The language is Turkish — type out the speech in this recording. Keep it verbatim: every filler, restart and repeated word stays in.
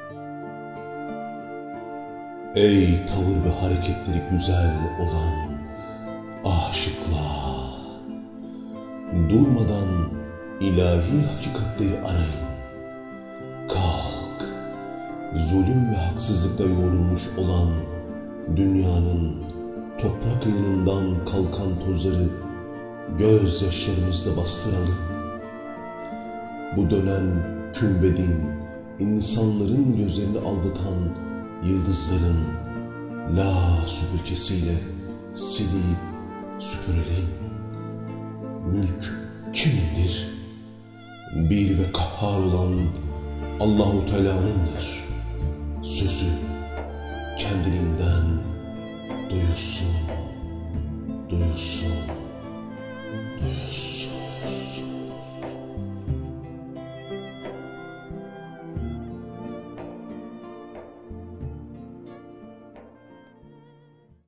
Ey tavır ve hareketleri güzel olan aşıklar! Durmadan ilahi hakikatleri arayın. Kalk, zulüm ve haksızlıkla yoğrulmuş olan dünyanın toprak yığınından kalkan tozları gözyaşlarımızla bastıralım. Bu dönen kümbedin, insanların gözlerini aldatan yıldızların la süpürgesiyle silip süpürelim. Mülk kimindir? Bir ve kahhar olan Allah-u Teala'nındır. Sözü kendiliğinden duyulsun, duyulsun, duyulsun.